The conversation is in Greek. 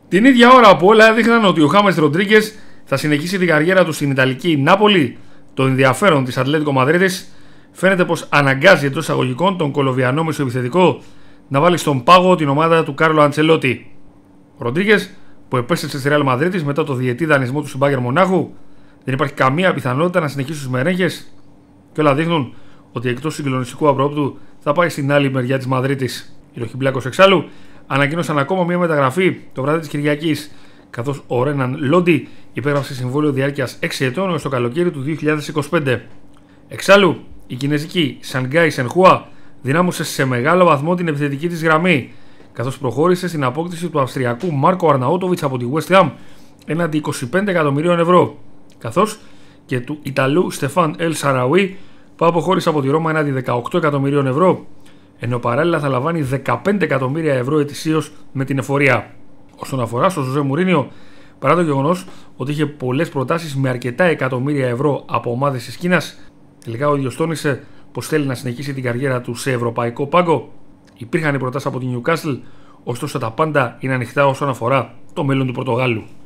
Την ίδια ώρα που όλα έδειχναν ότι ο Χάμες Ροντρίγκες θα συνεχίσει την καριέρα του στην Ιταλική Νάπολη, το ενδιαφέρον της Ατλέτικο Μαδρίτης φαίνεται πως αναγκάζει εντός εισαγωγικών τον Κολομβιανό μεσοεπιθετικό να βάλει στον πάγο την ομάδα του Κάρλο Αντσελότη. Ο Ροντρίγκες, που επέστρεψε στη Ρεάλ Μαδρίτης μετά το διετή δανεισμό του στην Μπάγερν Μονάχου, δεν υπάρχει καμία πιθανότητα να συνεχίσει στους μερέγγες και όλα δείχνουν ότι εκτός συγκλονιστικού απρόπτου θα πάει στην άλλη μεριά της Μαδρίτης. Οι ροχιμπλάκος εξάλλου ανακοίνωσαν ακόμα μια μεταγραφή το βράδυ της Κυριακής, καθώς ο Ρέναν Λόντι υπέγραψε συμβόλαιο διάρκειας 6 ετών έως το καλοκαίρι του 2025. Εξάλλου, η κινέζικη Σανγκάι Σενχούα δυνάμωσε σε μεγάλο βαθμό την επιθετική της γραμμή, καθώς προχώρησε στην απόκτηση του Αυστριακού Μάρκο Αρναούτοβιτς από τη West Ham έναντι 25 εκατομμυρίων ευρώ, καθώς και του Ιταλού Στεφάν Ελ Σαραουί που αποχώρησε από τη Ρώμα έναντι 18 εκατομμυρίων ευρώ, ενώ παράλληλα θα λαμβάνει 15 εκατομμύρια ευρώ ετησίως με την εφορία. Όσον αφορά στο Ζωζέ Μουρίνιο, παρά το γεγονός ότι είχε πολλές προτάσεις με αρκετά εκατομμύρια ευρώ από ομάδες της Κίνας, τελικά ο ίδιος τόνισε πως θέλει να συνεχίσει την καριέρα του σε ευρωπαϊκό πάγκο. Υπήρχαν οι προτάσεις από την Newcastle, ωστόσο τα πάντα είναι ανοιχτά όσον αφορά το μέλλον του Πορτογάλου.